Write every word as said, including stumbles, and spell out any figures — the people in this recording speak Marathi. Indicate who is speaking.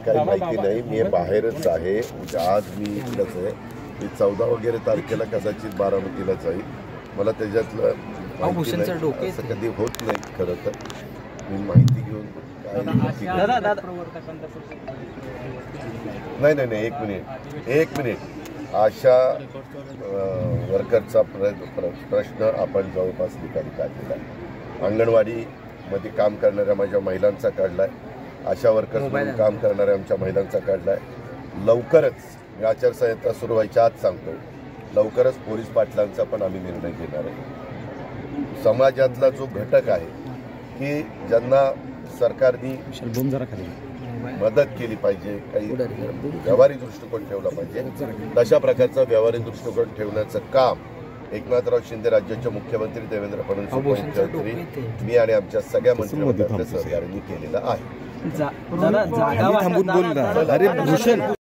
Speaker 1: काही माहिती नाही. मी बाहेरच आहे. आज मी इकडंच आहे. मी चौदा वगैरे तारखेला कदाचित बारामतीला जाईल. मला त्याच्यातलं माहिती नाही. असं कधी होत नाही खरं तर. मी माहिती घेऊन काय नाही नाही नाही एक मिनिट एक मिनिट आशा वर्करचा प्रश्न आपण जवळपास निकाली काढलेला आहे. अंगणवाडीमध्ये काम करणाऱ्या माझ्या महिलांचा काढला आहे. आशा वर्कर्स म्हणून काम करणाऱ्या आमच्या महिलांचा काढला आहे. लवकरच आचारसंहिता सुरू व्हायच्या आत सांगतो, लवकरच पोलीस पाटलांचा पण आम्ही निर्णय घेणार आहे. समाजातला जो घटक आहे की ज्यांना सरकारने मदत केली पाहिजे, काही व्यावहारिक दृष्टिकोन ठेवला पाहिजे, तशा प्रकारचा व्यावहारिक दृष्टिकोन ठेवण्याचं काम एकनाथराव शिंदे राज्याचे मुख्यमंत्री, देवेंद्र फडणवीस मुख्यमंत्री, मी आणि आमच्या सगळ्या मंत्रिमंडळातल्या सहकार्यांनी केलेलं आहे.